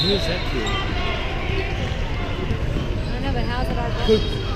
Who is that kid? I don't know, but how's it our